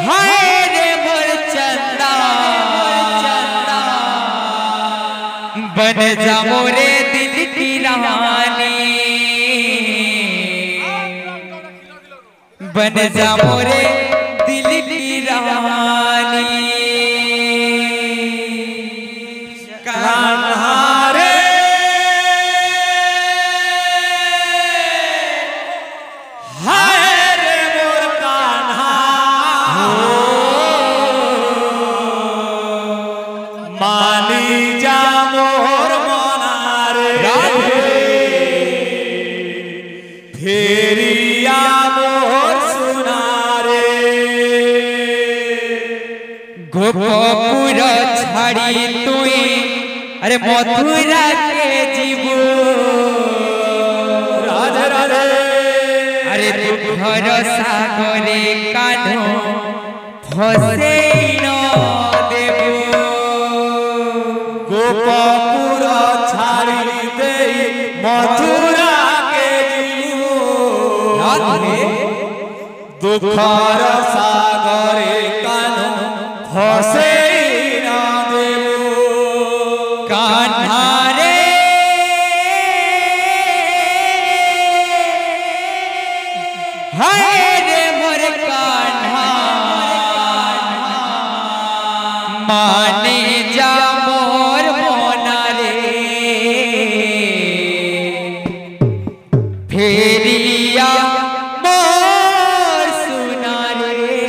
हाय रे मोर चंदा बन जा मोरे दिल की रानी बन जा मोरे दिल की रानी कान्हा रे हाय रे मोर कान्हा मानी जा मोर मना रे फेरिया मोर सुना रे गोपपुर छाड़ी तुई अरे मथुरा के जीवो राधे राधे अरे दुखर सागरे कान्हो फसे न देबो गोपपुर छाड़ी दे मथुरा के जीवो दुखर सागरे कान्हो फसे न देबो कान्हा रे हाय रे मोर कान्हा माने जा मोर मोना रे फेरिया मोर सुना रे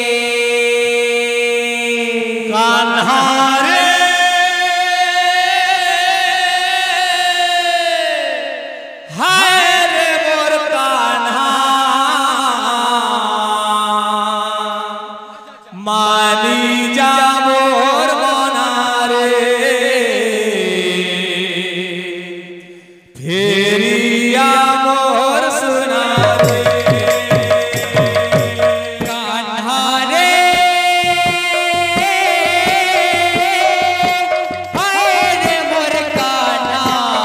कान्हा रे हाय रे मोर कान्हा मानी जा मोर मना रे फेरिया मोर सुना रे कान्हा रे हाय रे मोर कान्हा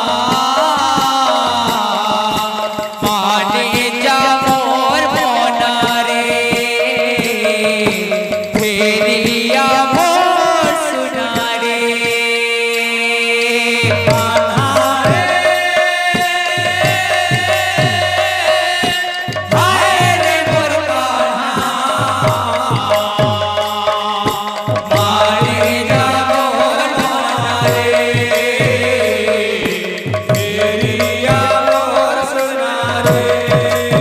माने जा मोर मोना रे फेरिया मोर सुना रे कान्हा रे हाय रे मोर कान्हा मानी जा मोर मना रे फेरिया मोर सुना रे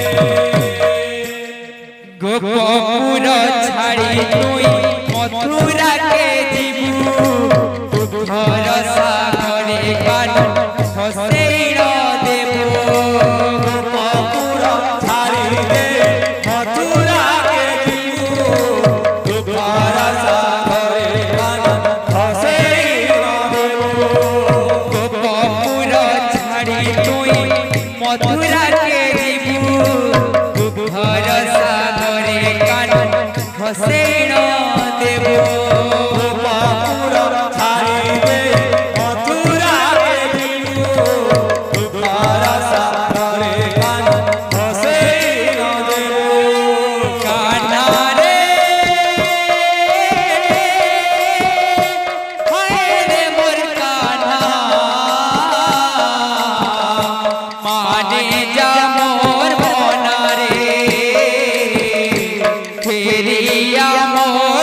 गोपपुर छाड़ी तुई मथुरा के जीवू दुखर सागरे कान्हो फसे न देबो गोपपुर छाड़ी दे मथुरा के जीवो दुखर सागरे कान्हो फसे न देबो गोपपुर छाड़ी तुई मथुरा के जीवू दुखर सागरे कान्हो फसे न देबो गोपपुर छाड़ी दे मथुरा के जीवो दुखर सागरे कान्हो फसे न देबो कान्हा रे हाय रे मोर कान्हा माने जा मोर मोना रे फेरिया मोर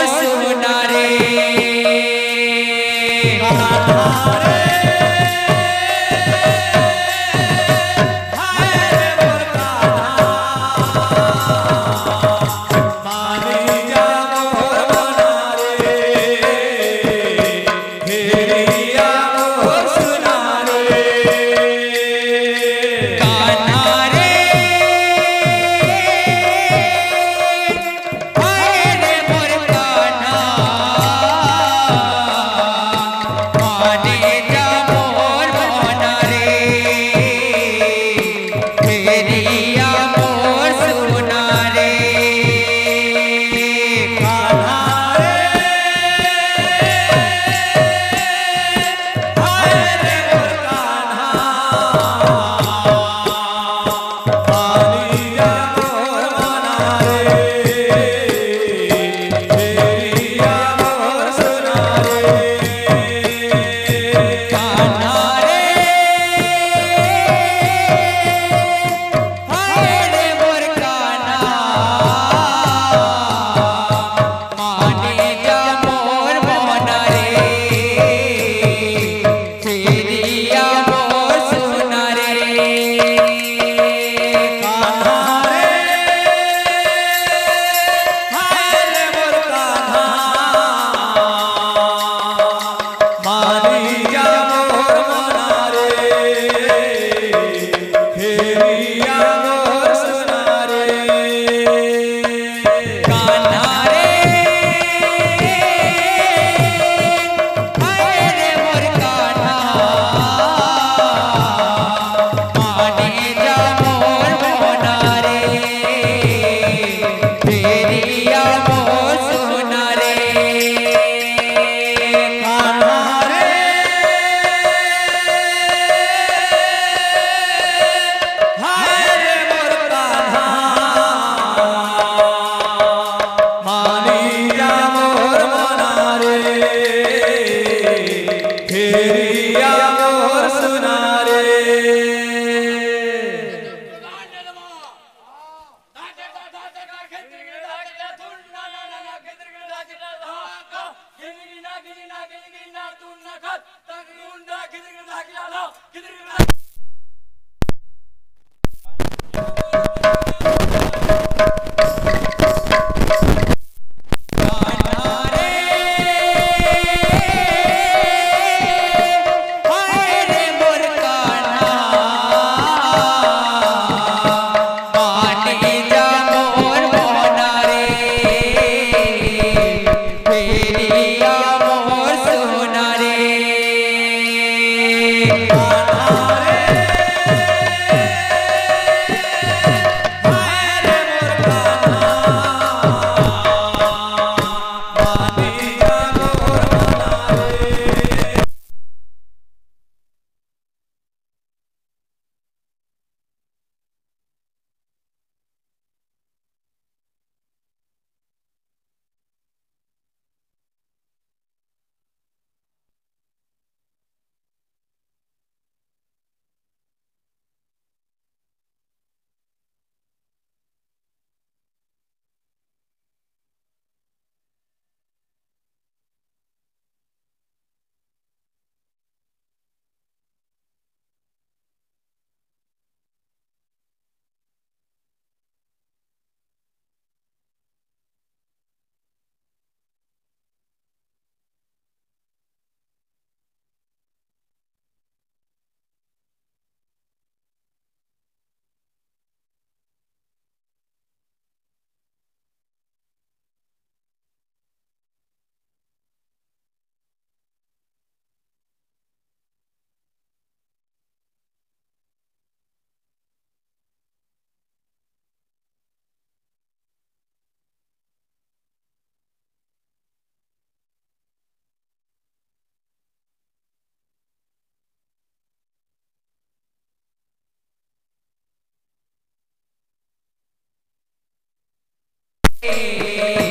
रे